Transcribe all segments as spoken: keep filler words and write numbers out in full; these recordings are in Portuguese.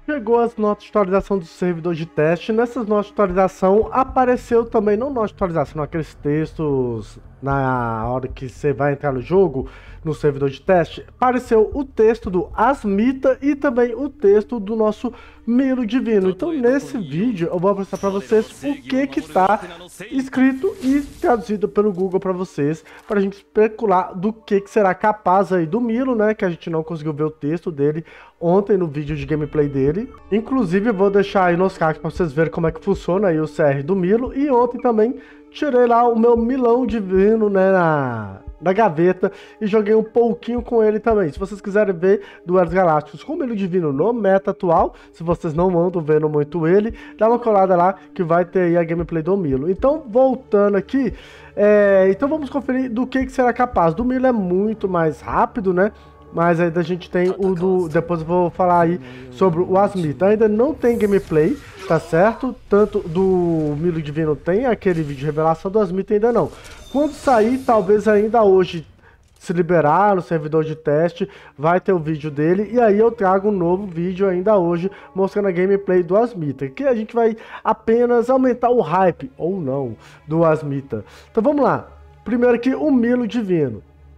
Chegou as notas de atualização do servidor de teste. Nessas notas de atualização apareceu também, não notas de atualização, aqueles textos na hora que você vai entrar no jogo, no servidor de teste, apareceu o texto do Asmita e também o texto do nosso Milo Divino. Então nesse vídeo eu vou apresentar para vocês o que que está escrito e traduzido pelo Google para vocês, para a gente especular do que que será capaz aí do Milo, né, que a gente não conseguiu ver o texto dele ontem no vídeo de gameplay dele. Inclusive eu vou deixar aí nos cards para vocês verem como é que funciona aí o C R do Milo, e ontem também tirei lá o meu Milão Divino, né, na, na gaveta e joguei um pouquinho com ele também. Se vocês quiserem ver Duelos Galácticos com o Milo Divino no meta atual, se vocês não andam vendo muito ele, dá uma colada lá que vai ter aí a gameplay do Milo. Então, voltando aqui, é, então vamos conferir do que, que será capaz. Do Milo é muito mais rápido, né? Mas ainda a gente tem o do... Depois eu vou falar aí sobre o Asmita. Ainda não tem gameplay, tá certo? Tanto do Milo Divino tem aquele vídeo de revelação, do Asmita ainda não. Quando sair, talvez ainda hoje, se liberar no servidor de teste, vai ter o vídeo dele. E aí eu trago um novo vídeo ainda hoje, mostrando a gameplay do Asmita. Que a gente vai apenas aumentar o hype, ou não, do Asmita. Então vamos lá. Primeiro aqui, o Milo Divino.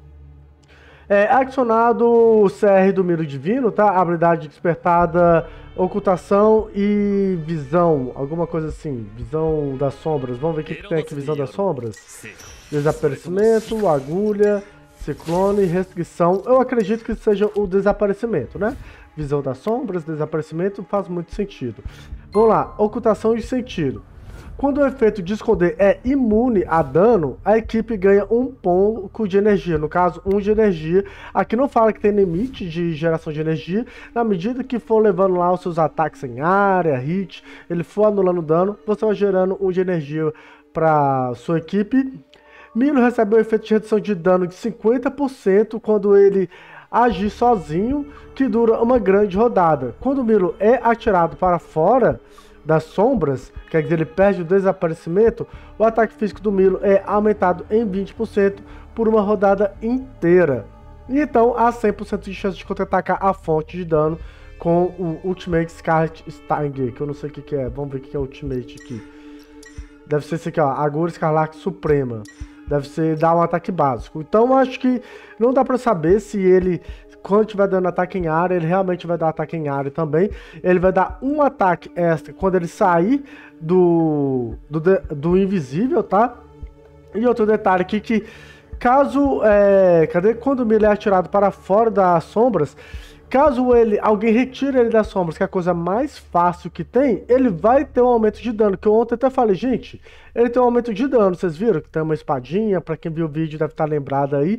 É adicionado o C R do Milo Divino, tá? Habilidade despertada, ocultação e visão, alguma coisa assim, visão das sombras. Vamos ver o que, que tem aqui, visão das sombras. Desaparecimento, agulha, ciclone, restrição. Eu acredito que seja o desaparecimento, né? Visão das sombras, desaparecimento, faz muito sentido. Vamos lá, ocultação e sentido. Quando o efeito de esconder é imune a dano, a equipe ganha um pouco de energia, no caso, um de energia. Aqui não fala que tem limite de geração de energia, na medida que for levando lá os seus ataques em área, hit, ele for anulando dano, você vai gerando um de energia para sua equipe. Milo recebe um efeito de redução de dano de cinquenta por cento quando ele agir sozinho, que dura uma grande rodada. Quando o Milo é atirado para fora das sombras, quer dizer, ele perde o desaparecimento, o ataque físico do Milo é aumentado em vinte por cento por uma rodada inteira. E então há cem por cento de chance de contra-atacar a fonte de dano com o Ultimate Scarlet Stinger, que eu não sei o que, que é. Vamos ver o que é Ultimate aqui. Deve ser esse aqui, ó, Agulha Escarlate Suprema. Deve ser dar um ataque básico. Então acho que não dá pra saber se ele, quando estiver dando ataque em área, ele realmente vai dar ataque em área também. Ele vai dar um ataque extra quando ele sair do, do, do invisível, tá? E outro detalhe aqui que, caso, é, cadê? Quando o Milo é atirado para fora das sombras, caso ele, alguém retire ele das sombras, que é a coisa mais fácil que tem, ele vai ter um aumento de dano, que eu ontem até falei, gente, ele tem um aumento de dano, vocês viram que tem uma espadinha, pra quem viu o vídeo deve estar lembrado aí.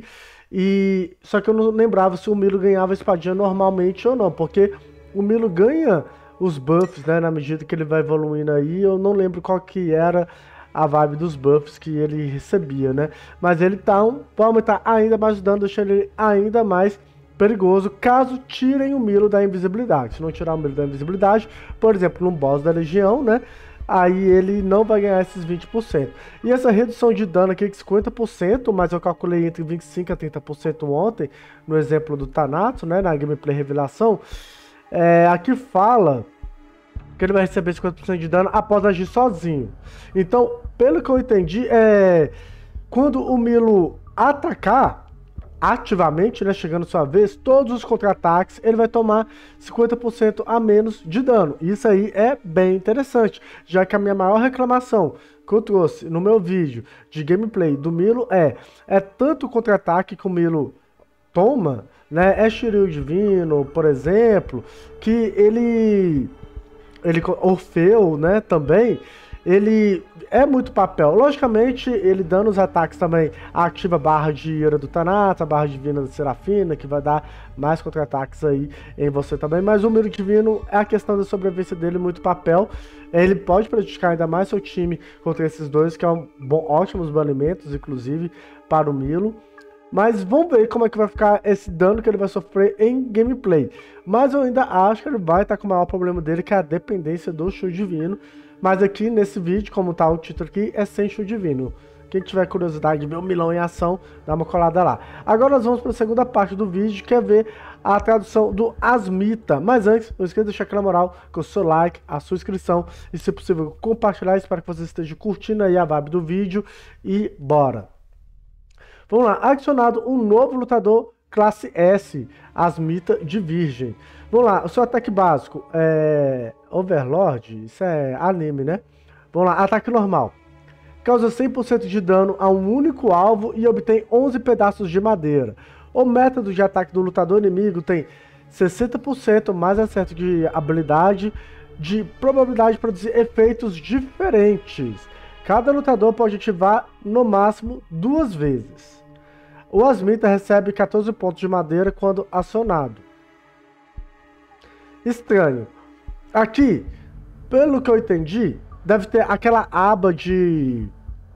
E só que eu não lembrava se o Milo ganhava espadinha normalmente ou não, porque o Milo ganha os buffs, né, na medida que ele vai evoluindo aí. Eu não lembro qual que era a vibe dos buffs que ele recebia, né, mas ele tá um, vai aumentar ainda mais o dano, deixando ele ainda mais perigoso caso tirem o Milo da invisibilidade. Se não tirar o Milo da invisibilidade, por exemplo, num boss da Legião, né, aí ele não vai ganhar esses vinte por cento. E essa redução de dano aqui de cinquenta por cento, mas eu calculei entre vinte e cinco por cento a trinta por cento ontem, no exemplo do Thanatos, né, na gameplay revelação, é, aqui fala que ele vai receber cinquenta por cento de dano após agir sozinho. Então, pelo que eu entendi, é, quando o Milo atacar ativamente, né, chegando sua vez, todos os contra-ataques, ele vai tomar cinquenta por cento a menos de dano. Isso aí é bem interessante, já que a minha maior reclamação que eu trouxe no meu vídeo de gameplay do Milo é, é tanto o contra-ataque que o Milo toma, né, é Shiryu Divino, por exemplo, que ele, ele Orfeu, né, também, ele é muito papel. Logicamente, ele dando os ataques também ativa a barra de ira do Thanatos, a barra divina da Serafina, que vai dar mais contra-ataques aí em você também. Mas o Milo Divino, é a questão da sobrevivência dele, muito papel. Ele pode prejudicar ainda mais seu time contra esses dois, que é um bom, ótimos banimentos, inclusive, para o Milo. Mas vamos ver como é que vai ficar esse dano que ele vai sofrer em gameplay. Mas eu ainda acho que ele vai estar com o maior problema dele, que é a dependência do Shield Divino. Mas aqui nesse vídeo, como tá o título aqui, é sem Shield Divino. Quem tiver curiosidade de ver o Milão em ação, dá uma colada lá. Agora nós vamos para a segunda parte do vídeo, que é ver a tradução do Asmita. Mas antes, não esqueça de deixar aquela moral com o seu like, a sua inscrição e, se possível, compartilhar. Espero que você esteja curtindo aí a vibe do vídeo e bora! Vamos lá, adicionado um novo lutador classe S, Asmita de Virgem. Vamos lá, o seu ataque básico é Overlord, isso é anime, né? Vamos lá, ataque normal. Causa cem por cento de dano a um único alvo e obtém onze pedaços de madeira. O método de ataque do lutador inimigo tem sessenta por cento mais acerto de habilidade, de probabilidade de produzir efeitos diferentes. Cada lutador pode ativar no máximo duas vezes. O Asmita recebe quatorze pontos de madeira quando acionado. Estranho. Aqui, pelo que eu entendi, deve ter aquela aba de...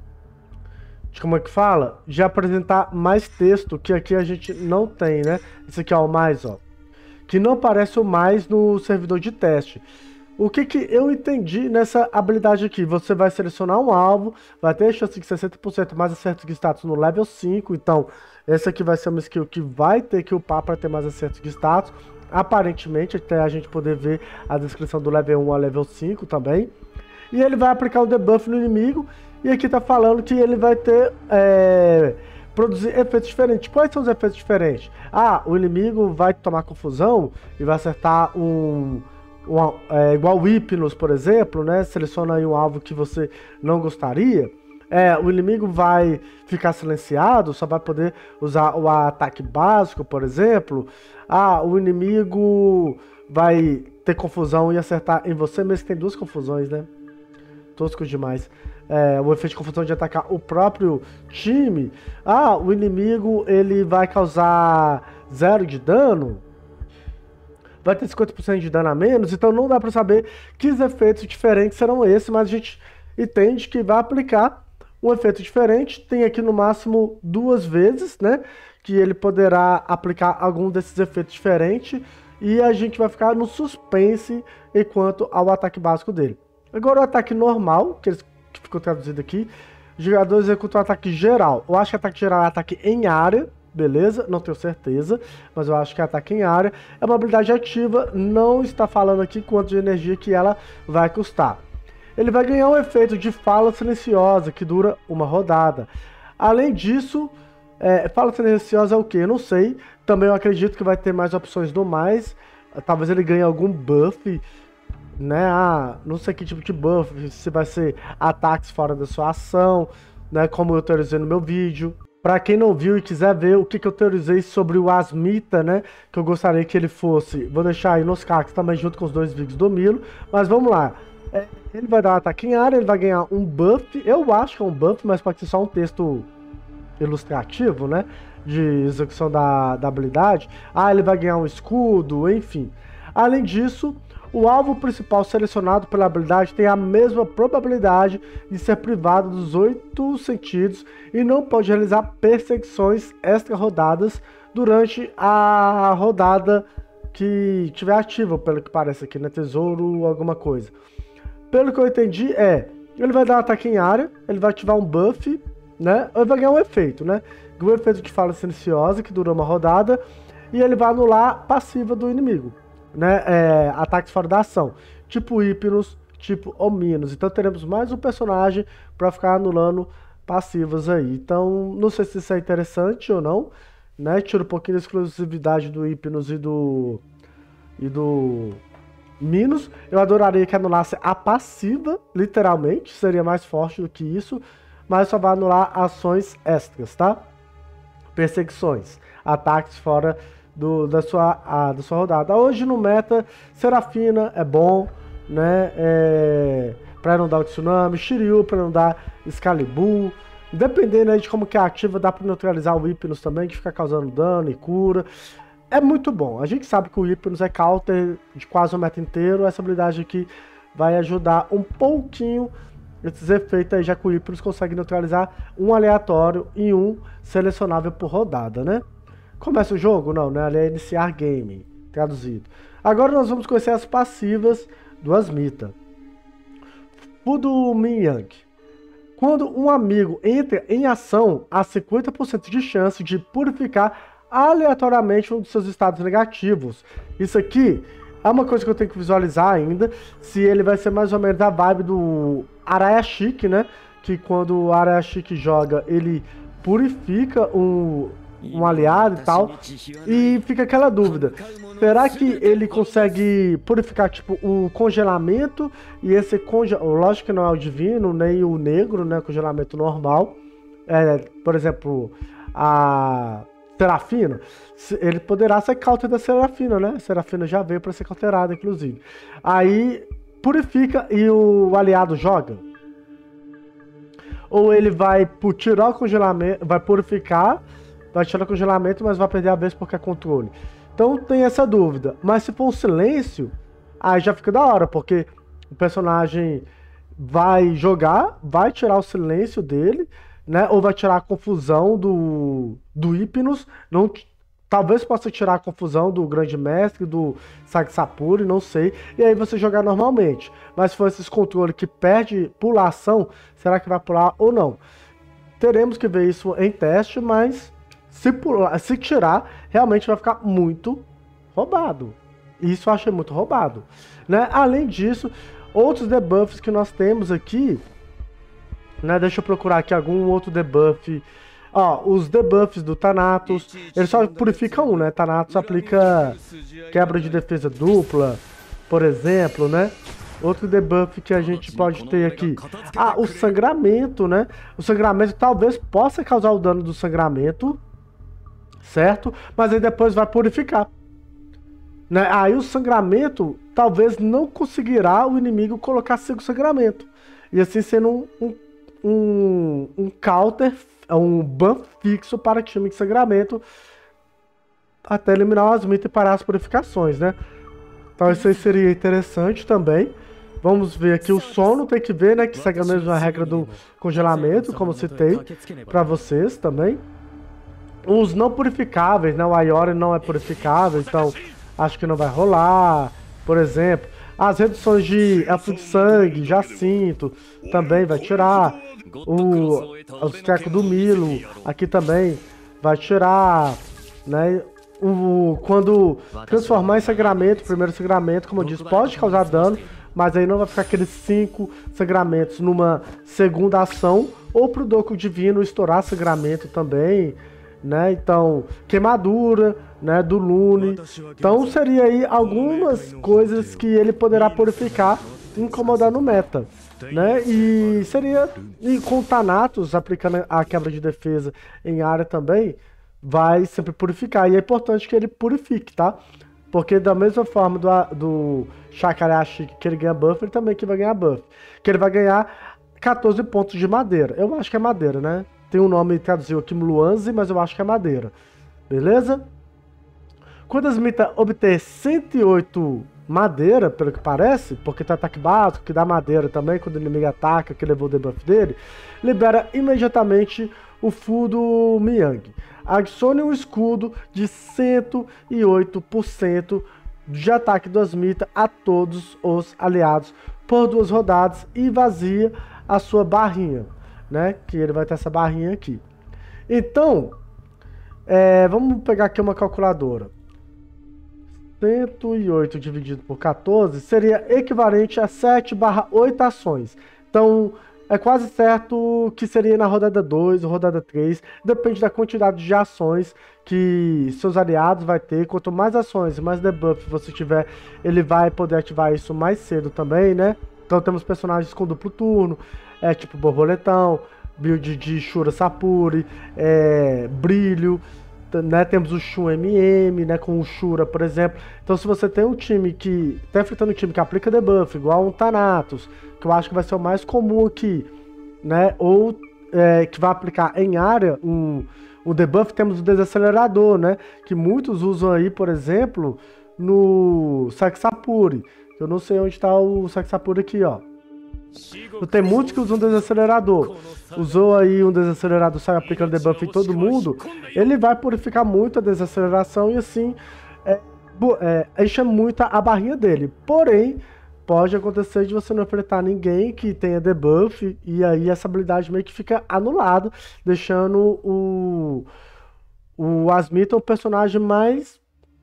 de como é que fala? De apresentar mais texto, que aqui a gente não tem, né? Esse aqui é o mais, ó. Que não aparece o mais no servidor de teste. O que que eu entendi nessa habilidade aqui? Você vai selecionar um alvo, vai ter chance de sessenta por cento mais acertos de status no level cinco. Então, essa aqui vai ser uma skill que vai ter que upar para ter mais acertos de status. Aparentemente, até a gente poder ver a descrição do level um a level cinco também. E ele vai aplicar um debuff no inimigo. E aqui tá falando que ele vai ter... É, produzir efeitos diferentes. Quais são os efeitos diferentes? Ah, o inimigo vai tomar confusão e vai acertar um... um é, igual o Hypnos, por exemplo, né? Seleciona aí um alvo que você não gostaria. É, o inimigo vai ficar silenciado, só vai poder usar o ataque básico, por exemplo. Ah, o inimigo vai ter confusão e acertar em você, mesmo que tem duas confusões, né? Tosco demais. É, o efeito de confusão de atacar o próprio time. Ah, o inimigo ele vai causar zero de dano. Vai ter cinquenta por cento de dano a menos. Então não dá para saber que efeitos diferentes serão esses, mas a gente entende que vai aplicar um efeito diferente. Tem aqui no máximo duas vezes, né? Que ele poderá aplicar algum desses efeitos diferentes. E a gente vai ficar no suspense enquanto ao ataque básico dele. Agora o ataque normal, que, eles, que ficou traduzido aqui. O jogador executa o ataque geral. Eu acho que ataque geral é ataque em área. Beleza? Não tenho certeza, mas eu acho que ataque em área é uma habilidade ativa. Não está falando aqui quanto de energia que ela vai custar. Ele vai ganhar um efeito de fala silenciosa, que dura uma rodada. Além disso, é, fala silenciosa é o que? Eu não sei. Também eu acredito que vai ter mais opções do mais. Talvez ele ganhe algum buff, né? Ah, não sei que tipo de buff, se vai ser ataques fora da sua ação, né? Como eu teorizei no meu vídeo. Para quem não viu e quiser ver o que, que eu teorizei sobre o Asmita, né? Que eu gostaria que ele fosse. Vou deixar aí nos cards também junto com os dois vídeos do Milo. Mas vamos lá. É, ele vai dar um ataque em área, ele vai ganhar um buff. Eu acho que é um buff, mas pode ser só um texto ilustrativo, né? De execução da, da habilidade. Ah, ele vai ganhar um escudo, enfim. Além disso, o alvo principal selecionado pela habilidade tem a mesma probabilidade de ser privado dos oito sentidos e não pode realizar perseguições extra rodadas durante a rodada que tiver ativa, pelo que parece aqui, né? Tesouro, alguma coisa. Pelo que eu entendi é, ele vai dar um ataque em área, ele vai ativar um buff, né? Ele vai ganhar um efeito, né? Um efeito de fala silenciosa, que dura uma rodada, e ele vai anular a passiva do inimigo. Né, é, ataques fora da ação, tipo Hypnos, tipo Omninos. Então teremos mais um personagem para ficar anulando passivas aí. Então não sei se isso é interessante ou não, né? Tira um pouquinho da exclusividade do Hypnos e do e do Minos. Eu adoraria que anulasse a passiva, literalmente, seria mais forte do que isso, mas só vai anular ações extras, tá? Perseguições, ataques fora Do, da, sua, a, da sua rodada. Hoje no meta, Serafina é bom, né? É, pra não dar o Tsunami, Shiryu pra não dar Excalibur. Dependendo aí de como que é ativa, dá pra neutralizar o Hypnos também, que fica causando dano e cura. É muito bom. A gente sabe que o Hypnos é counter de quase o meta inteiro. Essa habilidade aqui vai ajudar um pouquinho esses efeitos aí, já que o Hypnos consegue neutralizar um aleatório e um selecionável por rodada, né? Começa o jogo? Não, né? Ali é iniciar game, traduzido. Agora nós vamos conhecer as passivas do Asmita. Fudo Minyang. Quando um amigo entra em ação, há cinquenta por cento de chance de purificar aleatoriamente um dos seus estados negativos. Isso aqui é uma coisa que eu tenho que visualizar ainda, se ele vai ser mais ou menos da vibe do Arayashiki, né? Que quando o Arayashiki joga, ele purifica um, um aliado e tal. E fica aquela dúvida, será que ele consegue purificar tipo o congelamento? E esse congelamento, lógico que não é o divino, nem o negro, né? Congelamento normal. É, por exemplo, a Serafina, ele poderá ser counter da Serafina, né? A Serafina já veio para ser counterada, inclusive. Aí purifica e o aliado joga. Ou ele vai tirar o congelamento, vai purificar, vai tirar o congelamento, mas vai perder a vez porque é controle. Então tem essa dúvida. Mas se for um silêncio, aí já fica da hora, porque o personagem vai jogar, vai tirar o silêncio dele, né? Ou vai tirar a confusão do, do Hypnos, não, talvez possa tirar a confusão do Grande Mestre, do Sagsapuri, não sei, e aí você jogar normalmente. Mas se for esses controles que perde pulação, será que vai pular ou não? Teremos que ver isso em teste, mas se, pular, se tirar, realmente vai ficar muito roubado. Isso eu achei muito roubado, né? Além disso, outros debuffs que nós temos aqui, né? Deixa eu procurar aqui algum outro debuff. Ó, os debuffs do Thanatos, ele só purifica um, né? Thanatos aplica quebra de defesa dupla, por exemplo, né? Outro debuff que a gente pode ter aqui. Ah, o sangramento, né? O sangramento talvez possa causar o dano do sangramento, certo? Mas aí depois vai purificar, né? Aí o sangramento talvez não conseguirá o inimigo colocar cinco sangramento. E assim sendo um, um, um, um counter, um ban fixo para time de sangramento até eliminar o Asmita e parar as purificações, né? Então isso aí seria interessante também. Vamos ver aqui o sono, tem que ver, né? Que segue a mesma regra do congelamento, como citei para vocês também. Os não purificáveis, né? O Ayori não é purificável, então acho que não vai rolar. Por exemplo, as reduções de elfo de sangue, Jacinto, também vai tirar. O, os tecos do Milo, aqui também vai tirar, né? O, quando transformar em sangramento, primeiro sangramento, como eu disse, pode causar dano, mas aí não vai ficar aqueles cinco sangramentos numa segunda ação, ou pro Doku Divino estourar sangramento também, né? Então, queimadura, né, do Lune. Então seria aí algumas coisas que ele poderá purificar e incomodar no meta, né? E seria, e com o Thanatos aplicando a quebra de defesa em área também, vai sempre purificar. E é importante que ele purifique, tá? Porque da mesma forma do, do Shakarashi que ele ganha buff, ele também que vai ganhar buff. Que ele vai ganhar quatorze pontos de madeira. Eu acho que é madeira, né? Tem um nome traduzido aqui, Mluanzi, mas eu acho que é madeira. Beleza? Quando a Asmita obter cento e oito madeira, pelo que parece, porque tem ataque básico, que dá madeira também, quando o inimigo ataca, que levou o debuff dele, libera imediatamente o Fudo Miyang. Adicione um escudo de cento e oito por cento de ataque do Asmita a todos os aliados por duas rodadas e vazia a sua barrinha, né? Que ele vai ter essa barrinha aqui. Então, é, vamos pegar aqui uma calculadora. cento e oito dividido por quatorze seria equivalente a sete barra oito ações. Então, é quase certo que seria na rodada dois ou rodada três. Depende da quantidade de ações que seus aliados vai ter. Quanto mais ações e mais debuff você tiver, ele vai poder ativar isso mais cedo também, né? Então temos personagens com duplo turno, é tipo Borboletão, build de Shura Sapuri, é, Brilho, né? Temos o Shun M M, né? Com o Shura, por exemplo. Então se você tem um time que tá enfrentando um time que aplica debuff, igual um Thanatos, que eu acho que vai ser o mais comum aqui, né? Ou é, que vai aplicar em área um, um debuff, temos o desacelerador, né? Que muitos usam aí, por exemplo, no Sagsapuri. Eu não sei onde está o Sagsapuri aqui, ó. Tem muitos que usam desacelerador. Usou aí um desacelerador, sai aplicando debuff em todo mundo. Ele vai purificar muito a desaceleração e assim é, é, enche muito a barrinha dele. Porém, pode acontecer de você não enfrentar ninguém que tenha debuff, e aí essa habilidade meio que fica anulada, deixando o, o Asmita um personagem mais...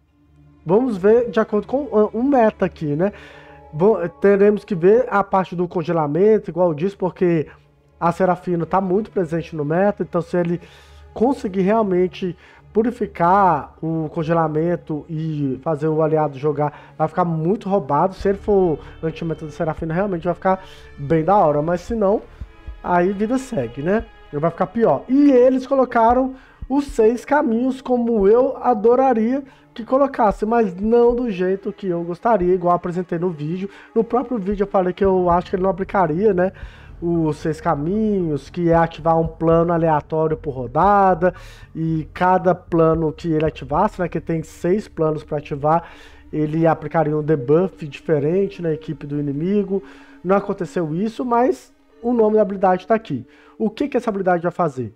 Vamos ver de acordo com um meta aqui, né? Bom, teremos que ver a parte do congelamento, igual eu disse, porque a Serafina está muito presente no meta, então se ele conseguir realmente purificar o congelamento e fazer o aliado jogar, vai ficar muito roubado. Se ele for anti-meta da Serafina, realmente vai ficar bem da hora, mas se não, aí vida segue, né? Ele vai ficar pior. E eles colocaram os seis caminhos como eu adoraria que colocasse, mas não do jeito que eu gostaria, igual eu apresentei no vídeo. No próprio vídeo eu falei que eu acho que ele não aplicaria, né? Os seis caminhos, que é ativar um plano aleatório por rodada, e cada plano que ele ativasse, né, que tem seis planos para ativar, ele aplicaria um debuff diferente na equipe do inimigo. Não aconteceu isso, mas o nome da habilidade está aqui. O que, que essa habilidade vai fazer?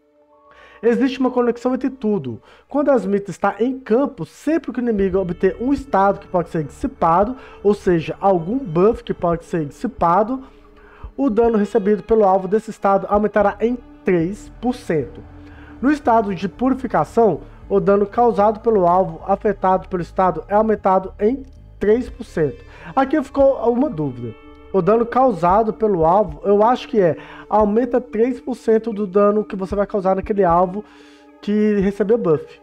Existe uma conexão entre tudo. Quando a Asmita está em campo, sempre que o inimigo obter um estado que pode ser dissipado, ou seja, algum buff que pode ser dissipado, o dano recebido pelo alvo desse estado aumentará em três por cento. No estado de purificação, o dano causado pelo alvo afetado pelo estado é aumentado em três por cento. Aqui ficou uma dúvida. O dano causado pelo alvo, eu acho que é, aumenta três por cento do dano que você vai causar naquele alvo que recebeu buff,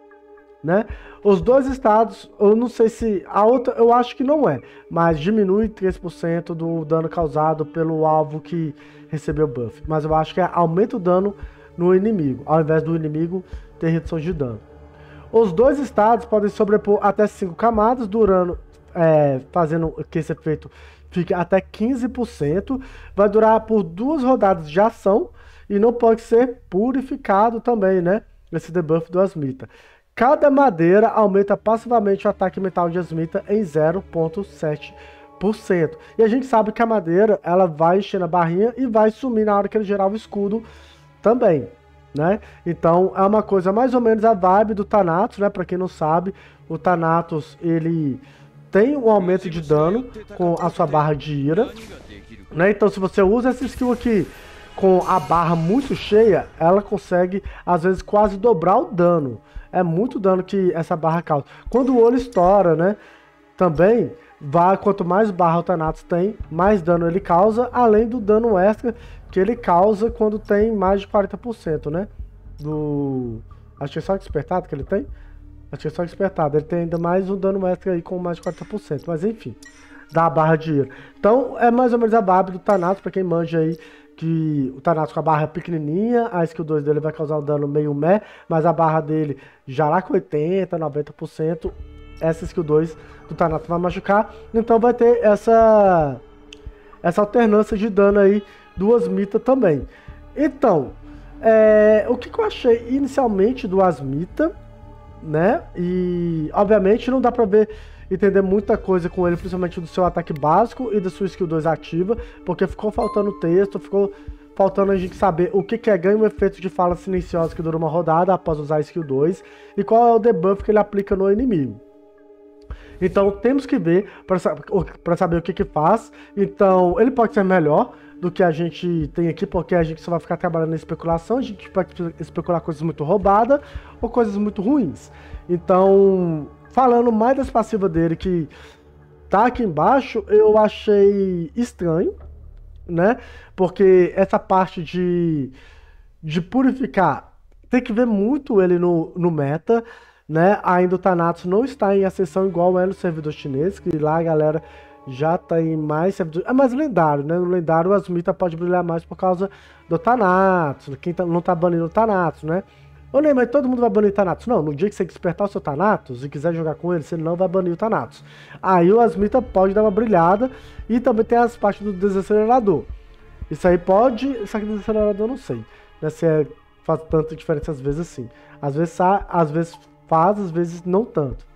né? Os dois estados, eu não sei se a outra, eu acho que não é, mas diminui três por cento do dano causado pelo alvo que recebeu buff. Mas eu acho que é, aumenta o dano no inimigo, ao invés do inimigo ter redução de dano. Os dois estados podem sobrepor até cinco camadas, durando, é, fazendo que esse efeito fique até quinze por cento. Vai durar por duas rodadas de ação e não pode ser purificado também, né? Esse debuff do Asmita. Cada madeira aumenta passivamente o ataque mental de Asmita em zero vírgula sete por cento. E a gente sabe que a madeira, ela vai encher na barrinha e vai sumir na hora que ele gerar o escudo também, né? Então é uma coisa mais ou menos a vibe do Thanatos, né? Pra quem não sabe, o Thanatos, ele tem um aumento de dano com a sua barra de ira, né? Então se você usa essa skill aqui com a barra muito cheia, ela consegue às vezes quase dobrar o dano. É muito dano que essa barra causa. Quando o olho estoura, né? Também, vai, quanto mais barra o Thanatos tem, mais dano ele causa, além do dano extra que ele causa quando tem mais de quarenta por cento, né? Do... Acho que é só despertado que ele tem. Acho que é só despertado. Ele tem ainda mais um dano extra aí com mais de quarenta por cento. Mas enfim, da barra de ira. Então, é mais ou menos a vibe do Thanatos, pra quem manja aí, que o Thanatos com a barra pequenininha, a skill dois dele vai causar um dano meio meh, mas a barra dele já lá com oitenta, noventa por cento, essa skill dois do Thanatos vai machucar, então vai ter essa essa alternância de dano aí do Asmita também. Então, é, o que, que eu achei inicialmente do Asmita, né, e obviamente não dá pra ver entender muita coisa com ele, principalmente do seu ataque básico e da sua skill dois ativa, porque ficou faltando texto, ficou faltando a gente saber o que, que é ganho e efeito de fala silenciosa que dura uma rodada após usar a skill dois, e qual é o debuff que ele aplica no inimigo. Então temos que ver para saber o que que faz. Então ele pode ser melhor do que a gente tem aqui, porque a gente só vai ficar trabalhando em especulação, a gente pode especular coisas muito roubadas ou coisas muito ruins. Então, falando mais das passivas dele, que tá aqui embaixo, eu achei estranho, né? Porque essa parte de, de purificar, tem que ver muito ele no, no meta, né? Ainda o Thanatos não está em ascensão igual é no servidor chinês, que lá a galera já tem mais servidores. É mais lendário, né? No lendário o Asmita pode brilhar mais por causa do Thanatos, quem tá, não tá banindo o Thanatos, né? Ô Ney, mas todo mundo vai banir o Thanatos? Não, no dia que você despertar o seu Thanatos e quiser jogar com ele, você não vai banir o Thanatos. Aí o Asmita pode dar uma brilhada, e também tem as partes do desacelerador. Isso aí pode, isso aqui do desacelerador eu não sei, né, se é, faz tanta diferença às vezes assim. Às vezes, às vezes faz, às vezes não tanto.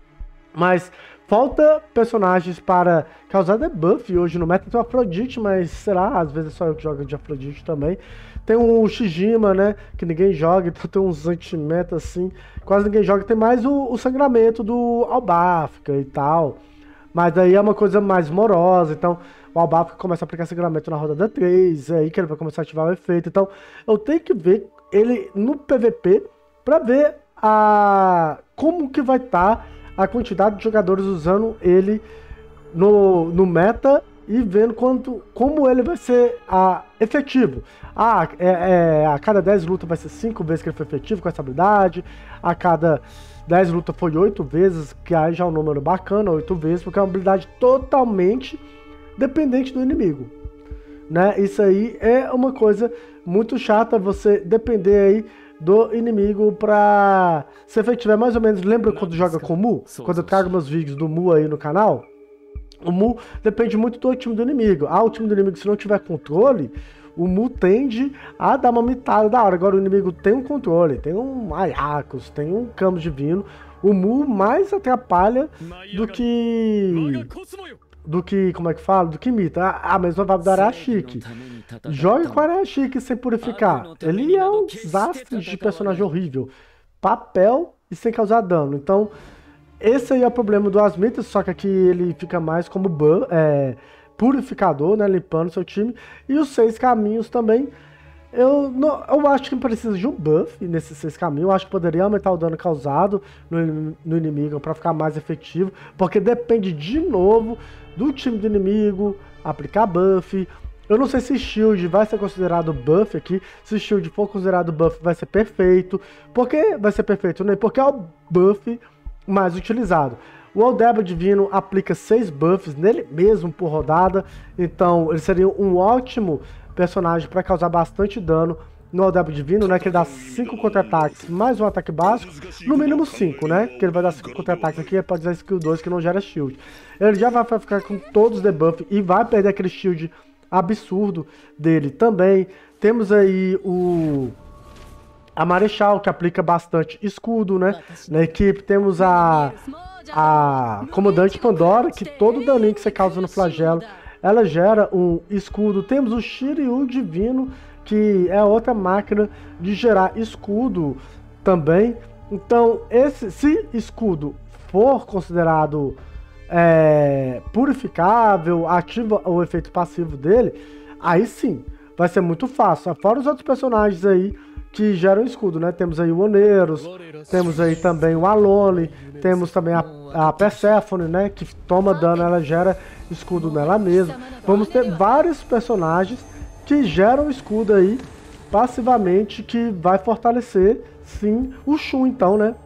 Mas falta personagens para causar debuff hoje no meta. Tem o Afrodite, mas será? Às vezes é só eu que jogo de Afrodite também. Tem o Shijima, né? Que ninguém joga, então tem uns anti-meta assim. Quase ninguém joga. Tem mais o, o sangramento do Albafka e tal. Mas aí é uma coisa mais morosa, então o Albafica começa a aplicar sangramento na rodada três, é aí que ele vai começar a ativar o efeito. Então eu tenho que ver ele no P V P pra ver a como que vai estar tá a quantidade de jogadores usando ele no, no meta e vendo quanto, como ele vai ser a, efetivo. Ah, é, é, a cada dez lutas vai ser cinco vezes que ele foi efetivo com essa habilidade, a cada dez lutas foi oito vezes, que aí já é um número bacana, oito vezes, porque é uma habilidade totalmente dependente do inimigo, né? Isso aí é uma coisa muito chata, você depender aí do inimigo pra ser efetivo. É mais ou menos, lembra quando joga com o Mu? Quando eu trago meus vídeos do Mu aí no canal? O Mu depende muito do time do inimigo. Ah, o time do inimigo, se não tiver controle, o Mu tende a dar uma mitada da hora. Agora o inimigo tem um controle, tem um Ayakos, tem um Camus Divino. O Mu mais atrapalha do que... Do que, como é que fala? Do que imita. Ah, mas não vai dar a Chique. Jogue com a Chique sem purificar. Ele é um desastre de personagem horrível. Papel e sem causar dano. Então, esse aí é o problema do Asmita, só que aqui ele fica mais como ban, é, purificador, né? Limpando seu time. E os seis caminhos também. Eu, não, eu acho que precisa de um buff nesses seis caminhos. Eu acho que poderia aumentar o dano causado no, no inimigo para ficar mais efetivo. Porque depende de novo do time do inimigo aplicar buff. Eu não sei se shield vai ser considerado buff aqui. Se shield for considerado buff, vai ser perfeito. Por que vai ser perfeito? Né? Porque é o buff mais utilizado. O Aldeba Divino aplica seis buffs nele mesmo por rodada. Então ele seria um ótimo personagem para causar bastante dano no Aldeba Divino, né? Que ele dá cinco contra-ataques mais um ataque básico, no mínimo cinco, né? Que ele vai dar cinco contra-ataques aqui, pode usar skill dois que não gera shield. Ele já vai ficar com todos os debuffs e vai perder aquele shield absurdo dele também. Temos aí o... a Marechal, que aplica bastante escudo, né? Na equipe temos a... a Comandante Pandora, que todo daninho que você causa no flagelo, ela gera um escudo. Temos o Shiryu Divino, que é outra máquina de gerar escudo também. Então, esse, se escudo for considerado é, purificável, ativa o efeito passivo dele, aí sim, vai ser muito fácil. Fora os outros personagens aí que geram escudo, né? Temos aí o Oneiros, temos aí também o Alone, temos também a, a Persephone, né? Que toma dano, ela gera escudo nela mesma. Vamos ter vários personagens que geram escudo aí passivamente, que vai fortalecer, sim, o Shun, então, né?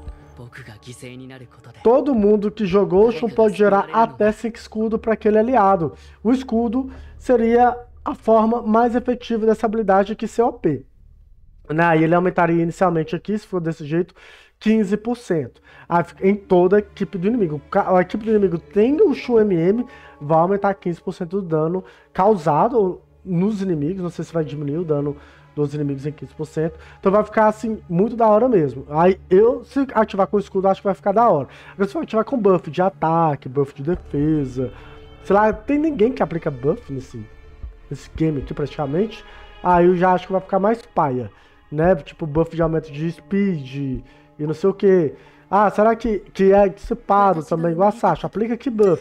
Todo mundo que jogou o Shun pode gerar até cinco escudos para aquele aliado. O escudo seria a forma mais efetiva dessa habilidade aqui, C O P. Né? E ele aumentaria inicialmente aqui, se for desse jeito, quinze por cento em toda a equipe do inimigo. A equipe do inimigo tem o Shun M M, vai aumentar quinze por cento do dano causado nos inimigos. Não sei se vai diminuir o dano dos inimigos em quinze por cento. Então vai ficar assim, muito da hora mesmo. Aí eu, se ativar com o escudo, acho que vai ficar da hora. Agora se eu ativar com buff de ataque, buff de defesa, sei lá, tem ninguém que aplica buff nesse, nesse game aqui praticamente. Aí eu já acho que vai ficar mais paia, né? Tipo buff de aumento de speed e não sei o que. Ah, será que, que é dissipado também, igual a Sasha? Aplica que buff.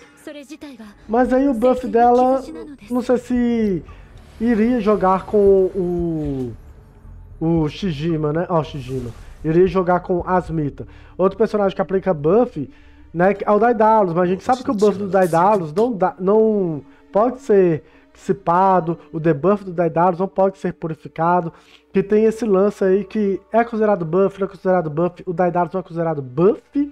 Mas aí o buff dela, não sei se iria jogar com o o Shijima, né? Ó, oh, Shijima. Iria jogar com Asmita. Outro personagem que aplica buff, né, é o Daedalus, mas a gente sabe que o buff do Daedalus não, dá, não pode ser dissipado, o debuff do Daedalus não pode ser purificado, que tem esse lance aí que é considerado buff, não é considerado buff, o Daedalus não é considerado buff,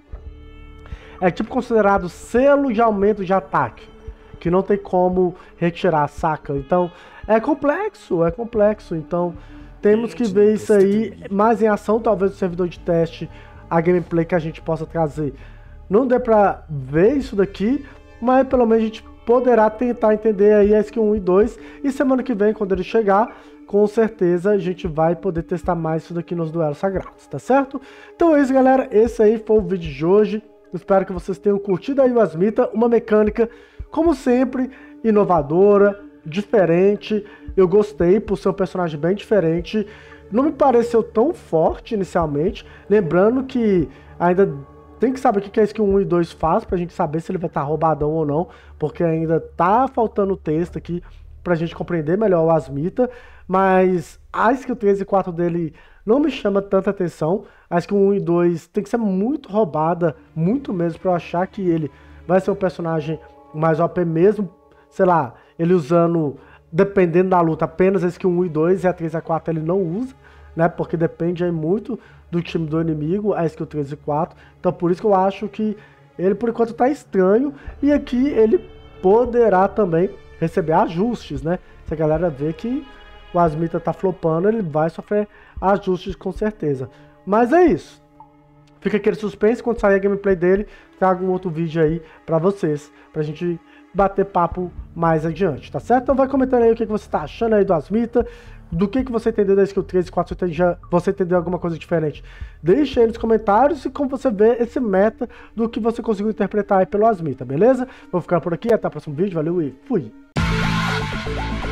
é tipo considerado selo de aumento de ataque, que não tem como retirar, saca? Então, é complexo, é complexo, então temos que ver isso aí mais em ação, talvez o servidor de teste, a gameplay que a gente possa trazer. Não dê pra ver isso daqui, mas pelo menos a gente poderá tentar entender aí a skill um e dois, e semana que vem, quando ele chegar, com certeza a gente vai poder testar mais isso daqui nos duelos sagrados, tá certo? Então é isso, galera, esse aí foi o vídeo de hoje, espero que vocês tenham curtido aí o Asmita, uma mecânica, como sempre, inovadora, diferente, eu gostei por ser um personagem bem diferente, não me pareceu tão forte inicialmente, lembrando que ainda tem que saber o que é skill um e dois faz, pra gente saber se ele vai estar roubadão ou não, porque ainda tá faltando texto aqui pra gente compreender melhor o Asmita, mas a skill três e quatro dele não me chama tanta atenção. A skill um e dois tem que ser muito roubada, muito mesmo, pra eu achar que ele vai ser um personagem mais O P mesmo, sei lá, ele usando, dependendo da luta, apenas a skill um e dois, e a três e a quatro ele não usa, né, porque depende aí muito do time do inimigo, a skill três e quatro, então por isso que eu acho que ele por enquanto tá estranho, e aqui ele poderá também receber ajustes, né, se a galera vê que o Asmita tá flopando, ele vai sofrer ajustes com certeza. Mas é isso, fica aquele suspense, quando sair a gameplay dele, trago um outro vídeo aí pra vocês, pra gente bater papo mais adiante, tá certo? Então vai comentando aí o que você tá achando aí do Asmita, do que, que você entendeu da skill três e quatro, se você entendeu alguma coisa diferente. Deixa aí nos comentários e como você vê esse meta do que você conseguiu interpretar aí pelo Asmita, beleza? Vou ficar por aqui, até o próximo vídeo, valeu e fui!